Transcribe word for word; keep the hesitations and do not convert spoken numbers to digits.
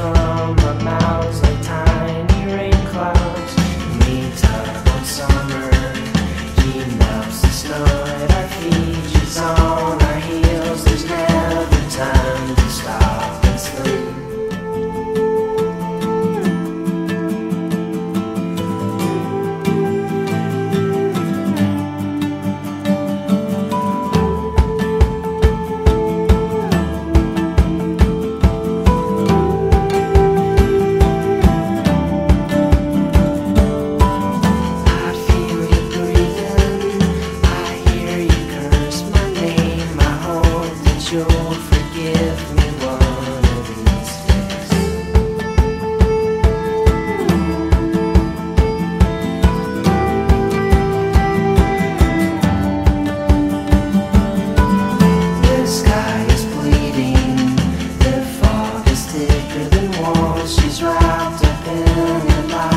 from our mouths like tiny rain clouds. We tug on summer, he melts the snow at our feet. She's on our heels, there's never time to stop and sleep. You'll forgive me one of these days. The sky is bleeding, the fog is thicker than walls. She's wrapped up in her life.